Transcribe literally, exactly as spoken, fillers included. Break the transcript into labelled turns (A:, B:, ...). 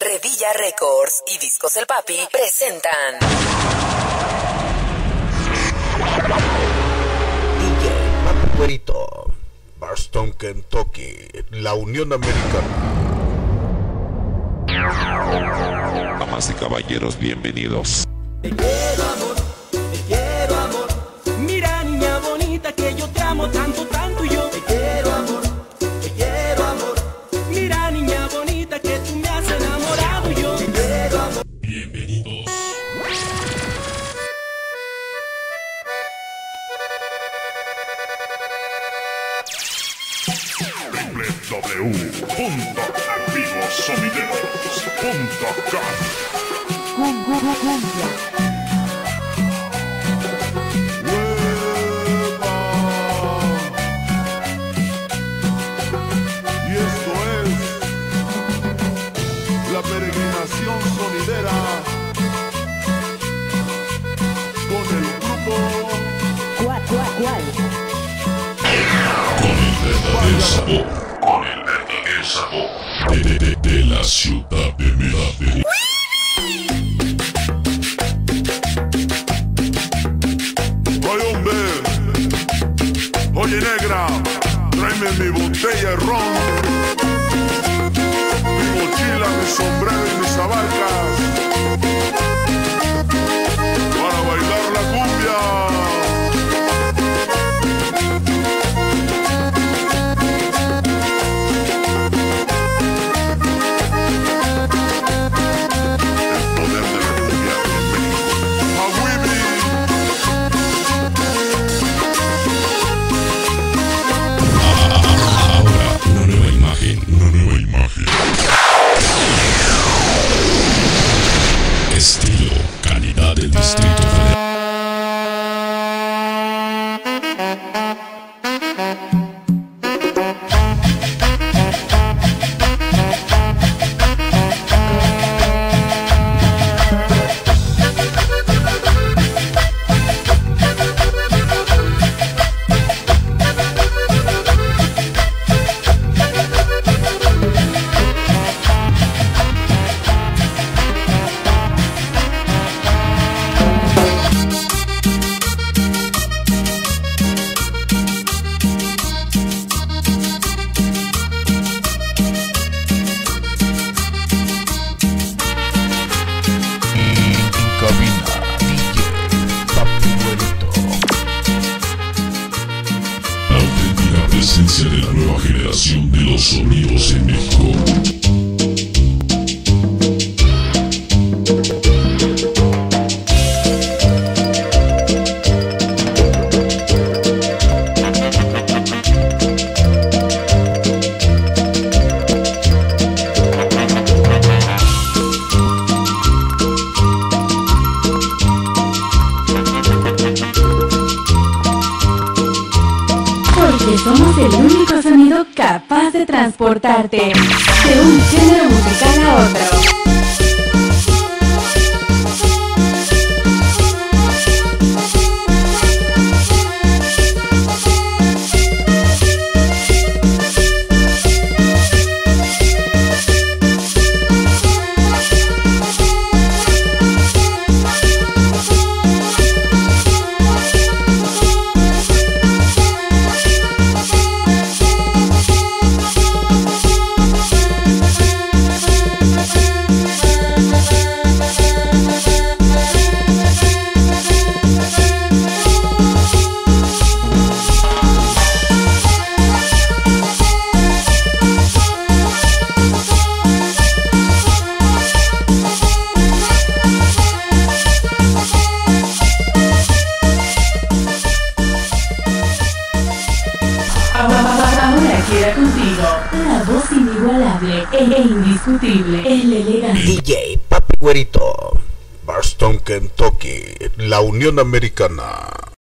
A: Revilla Records y Discos El Papi presentan
B: D J Papi Güerito, Bardstown, Kentucky, la Unión Americana.
C: Damas y caballeros, bienvenidos.
D: Te quiero amor, te quiero amor. Mira niña bonita que yo te amo tanto, tanto yo. Te quiero amor, te quiero amor. Mira niña bonita que tú me has enamorado yo. Te quiero amor.
C: Bienvenidos.
E: doble u doble u doble u punto activosonideros punto com.
F: Y esto es la peregrinación sonidera con el grupo
G: ¿Cuál, cuál, cuál?
C: Con el verdadero sabor, con el verdadero sabor de, de, de, de la ciudad de Medellín.
F: Oye, hombre, oye, negra, tráeme mi botella de ron, mi mochila, mi sombrero y mis abarcas para bailar la cumbia.
C: Estilo, calidad del Distrito Federal. Presencia de la nueva generación de los sonidos en México.
G: Porque somos el único sonido capaz de transportarte de un género musical a otro. Ahora queda contigo la voz inigualable e indiscutible, el elegante
B: D J Papi Güerito, Bardstown, Kentucky, la Unión Americana.